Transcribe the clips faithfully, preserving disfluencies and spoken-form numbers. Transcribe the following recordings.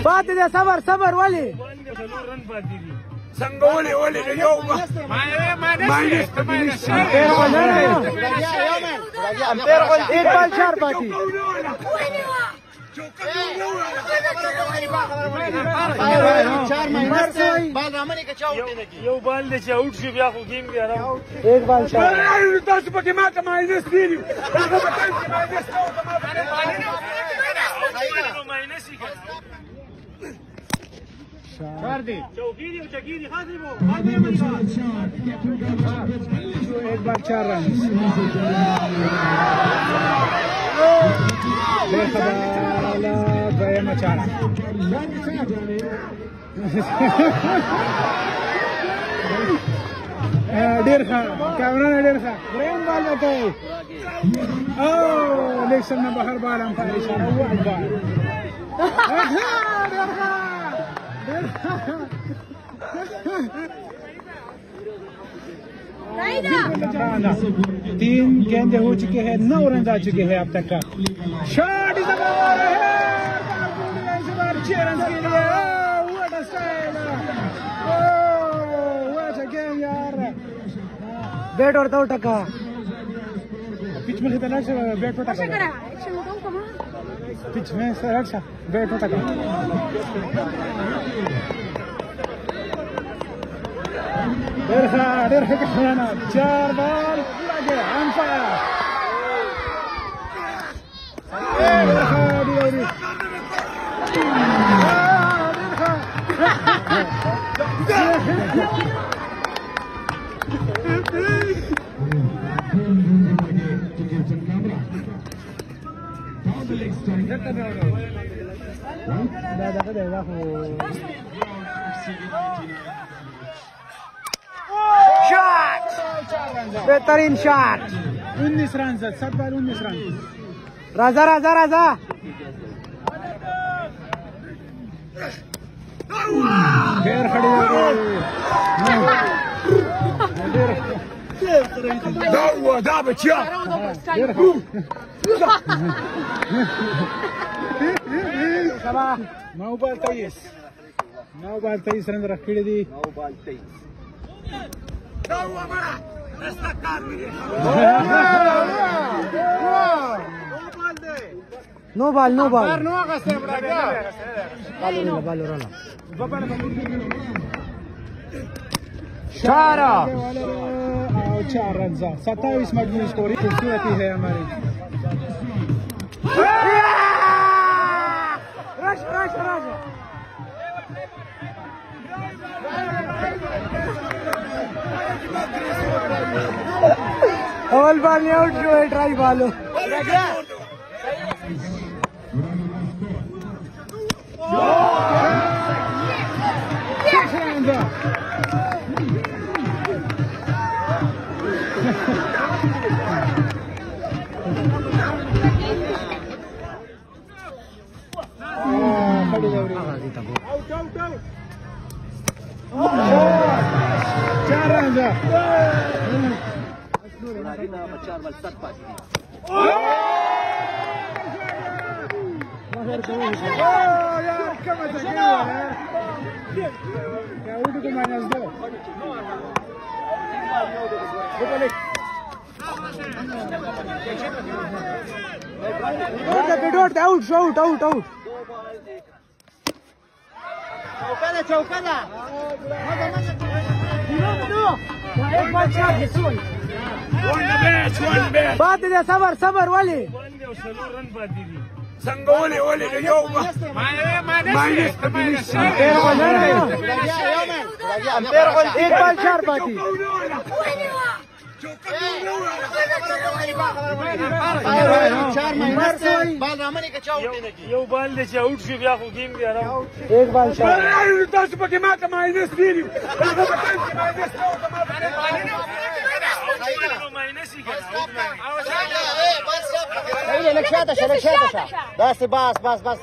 پاتې دی صبر صبر ولې څنګه ولې ولې یو ماینس ایک بال چار پاتې یو بال دی چې اوټ شي بیا خو گیم بیا راو ایک بال چار تاسو پکې ما ته ماینس دیو هغه به تاسو ماینس ماینس یې کړ چار دی چوکی دی چکی دی خاصه وو ایک بال چار رن دویمه چاره ډېر ښه کامران ډېر ښه درېیم بال به کوي او لیکسن نه بهر بال هم پاتې شو وړ بال ډېر ښه ډېر ښه तीन गेंदे हो चुके हैं नौ रन आ चुके हैं अब तक का शॉट इज अबाउट छह रन के लिए what a style oh what a game यार बैट और दो टका पिच में कितना से बैट पर टका पिच में सर अच्छा बैट पर टका درخا درخا كحرانا چار بال پورا گیا آن فایر درخا دیوری دا دا دا دا شاٹ بہترین شاٹ انیس رن سات سات بال انیس رن راجا راجا راجا پیر کھڑے ہو گئے دا هو دا بچیا نو بال تیئیس نو بال تیئیس رن رکھ کړي دي نو بال تیئیس دا هو مړه رستا کار مې نو بال نو بال نو هغه څه بڑا بالو بالو رانا چار और चार रन सत्ताईस मजबूत स्कोर खूबसूरती है हमारी रश रश रश अवल बाल आउट जो है ट्राई बालो चार रन चार बल सात पाँच यार क्या मजा क्या उठ को माइनस दो out out out out out चौका चौका बात दे सबर सबर वाली څنګه ولې ولې یو ماینس एक बाल चार पाती یو بال دی چې اوټ شي بیا خو گیم بیا راو एक बाल चार تاسو پکې ما ته ماینس دیو هغه به تاسو ماینس ماینس یې کړ لك شاطش لك شاطش بس بس بس بس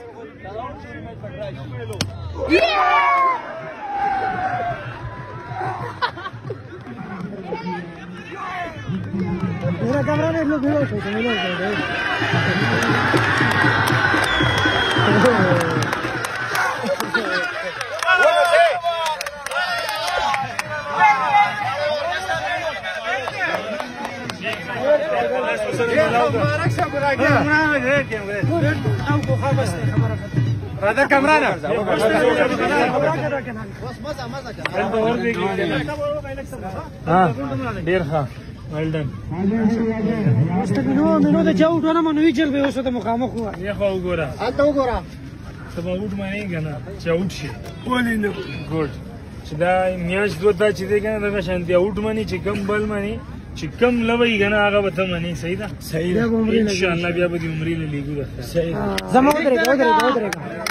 मेरा कैमरा में लोग वीडियो शूट नहीं लोग راځه کمرانه ها ډیر ښه ویل ډن مینو مینو د چاوټ ونه منوي چل به اوسه ته مخامخ وای یا خو وګوره الته وګوره ته به وټ مانی کنه چاوټ شي ولې نه ګډ چې دا میاش دوه دا چې دی کنه دا شانتي اوټ مانی چې کم بل مانی چې کم لوي کنه هغه به ته مانی صحیح ده صحیح ده ان شاء الله بیا به دې عمرې له لیګو ده زما ودرېږه ودرېږه ودرېږه